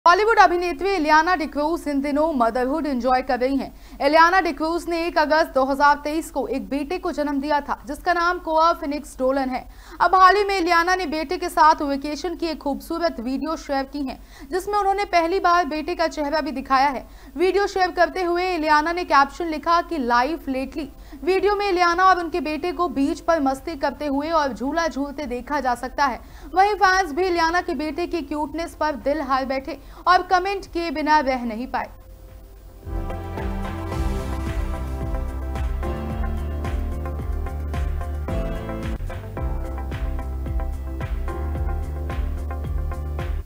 बॉलीवुड अभिनेत्री इलियाना डिक्रूज इन दिनों motherhood enjoy कर रही हैं। इलियाना डिक्रूज ने 1 अगस्त 2023 को एक बेटे को जन्म दिया था, जिसका नाम कोआ फिनिक्स डोलन है। अब हाल ही में इलियाना ने बेटे के साथ वेकेशन की एक खूबसूरत वीडियो शेयर की है, जिसमें उन्होंने पहली बार बेटे का चेहरा भी दिखाया है। वीडियो शेयर करते हुए इलियाना ने कैप्शन लिखा कि लाइफ लेटली। वीडियो में इलियाना और उनके बेटे को बीच पर मस्ती करते हुए और झूला झूलते देखा जा सकता है। वहीं फैंस भी इलियाना के बेटे की क्यूटनेस पर दिल हार बैठे और कमेंट किए बिना रह नहीं पाए।